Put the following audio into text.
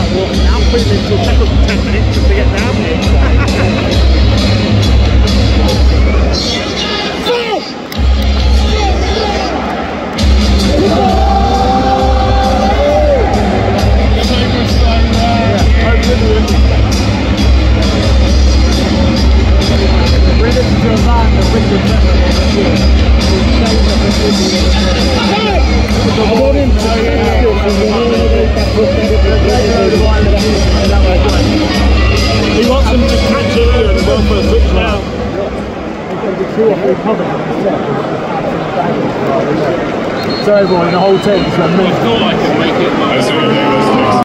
start walking now. It will take up to 10 minutes just to get down here. He wants them to catch it and go for a touchdown. So everyone, the whole team is going to I thought I could make it.